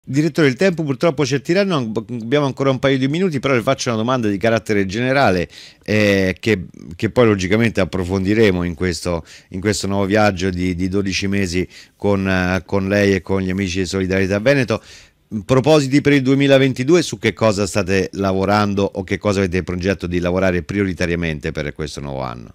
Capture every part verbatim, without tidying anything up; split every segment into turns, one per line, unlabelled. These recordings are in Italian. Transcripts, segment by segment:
Direttore, il tempo purtroppo ci è tiranno, abbiamo ancora un paio di minuti, però le faccio una domanda di carattere generale eh, che, che poi logicamente approfondiremo in questo, in questo nuovo viaggio di, di dodici mesi con, eh, con lei e con gli amici di Solidarietà Veneto. Propositi per il duemilaventidue, su che cosa state lavorando o che cosa avete in progetto di lavorare prioritariamente per questo nuovo anno?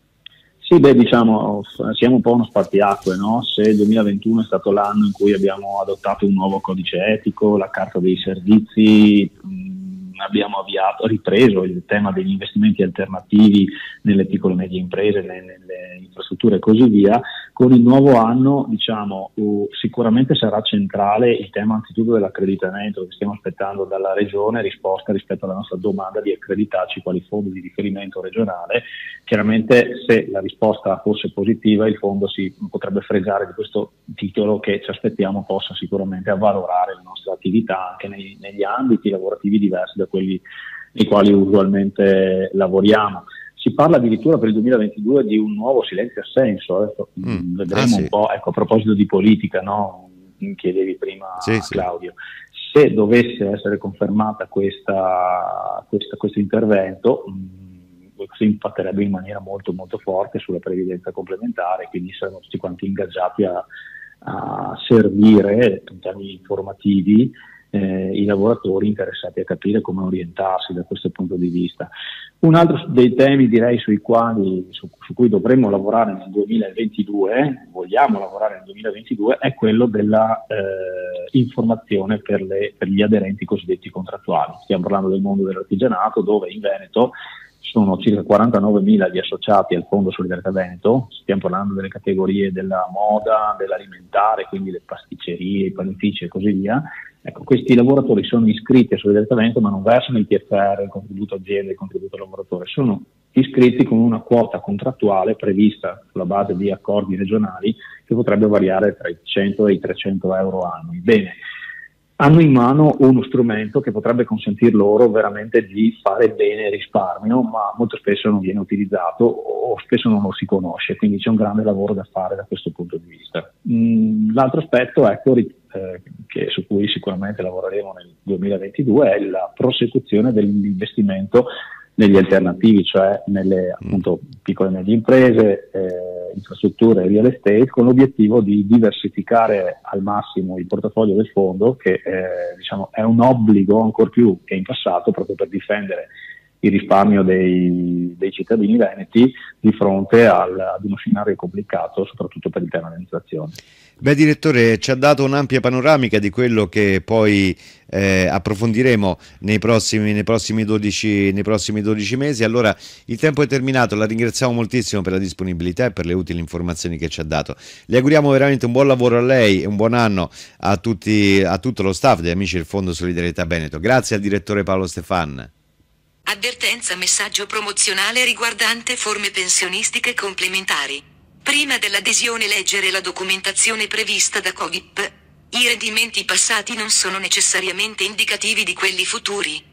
Sì, beh, diciamo, siamo un po' uno spartiacque, no? Se il duemilaventuno è stato l'anno in cui abbiamo adottato un nuovo codice etico, la carta dei servizi, mh, abbiamo avviato, ripreso il tema degli investimenti alternativi nelle piccole e medie imprese, nelle, nelle infrastrutture e così via, con il nuovo anno, diciamo, uh, sicuramente sarà centrale il tema anzitutto dell'accreditamento, che stiamo aspettando dalla Regione risposta rispetto alla nostra domanda di accreditarci quali fondi di riferimento regionale. Chiaramente se la risposta fosse positiva il fondo si potrebbe fregare di questo titolo che ci aspettiamo possa sicuramente avvalorare la nostra attività anche nei, negli ambiti lavorativi diversi da quelli nei quali usualmente lavoriamo. Si parla addirittura per il duemilaventidue di un nuovo silenzio assenso, ecco, mm. vedremo ah, sì. un po', ecco, a proposito di politica, no? Mi chiedevi prima
sì,
Claudio, sì. Se dovesse essere confermata questa, questa, questo intervento, questo impatterebbe in maniera molto molto forte sulla previdenza complementare, quindi saremo tutti quanti ingaggiati a, a servire in termini informativi eh, i lavoratori interessati a capire come orientarsi da questo punto di vista. Un altro dei temi direi sui quali, su, su cui dovremmo lavorare nel duemilaventidue, vogliamo lavorare nel duemilaventidue, è quello della eh, informazione per, le, per gli aderenti cosiddetti contrattuali. Stiamo parlando del mondo dell'artigianato, dove in Veneto sono circa quarantanovemila gli associati al Fondo Solidarietà Veneto, stiamo parlando delle categorie della moda, dell'alimentare, quindi le pasticcerie, i panifici e così via. Ecco, questi lavoratori sono iscritti a Solidarietà Veneto ma non versano il T F R, il contributo azienda e il contributo lavoratore, sono iscritti con una quota contrattuale prevista sulla base di accordi regionali che potrebbe variare tra i cento e i trecento euro annui. Bene, hanno in mano uno strumento che potrebbe consentir loro veramente di fare bene risparmio, ma molto spesso non viene utilizzato o spesso non lo si conosce, quindi c'è un grande lavoro da fare da questo punto di vista. Mm, l'altro aspetto, ecco, eh, che, su cui sicuramente lavoreremo nel duemilaventidue è la prosecuzione dell'investimento negli alternativi, cioè nelle appunto piccole e medie imprese, eh, infrastrutture e real estate, con l'obiettivo di diversificare al massimo il portafoglio del fondo, che eh, diciamo, è un obbligo ancor più che in passato, proprio per difendere il risparmio dei, dei cittadini veneti di fronte al, ad uno scenario complicato, soprattutto per il tema dell'inflazione.
Beh, direttore, ci ha dato un'ampia panoramica di quello che poi eh, approfondiremo nei prossimi, nei, prossimi dodici, nei prossimi dodici mesi. Allora, il tempo è terminato, la ringraziamo moltissimo per la disponibilità e per le utili informazioni che ci ha dato. Le auguriamo veramente un buon lavoro a lei e un buon anno a, tutti, a tutto lo staff degli amici del Fondo Solidarietà Veneto. Grazie al direttore Paolo Stefan.
Avvertenza, messaggio promozionale riguardante forme pensionistiche complementari. Prima dell'adesione leggere la documentazione prevista da Codip. I rendimenti passati non sono necessariamente indicativi di quelli futuri.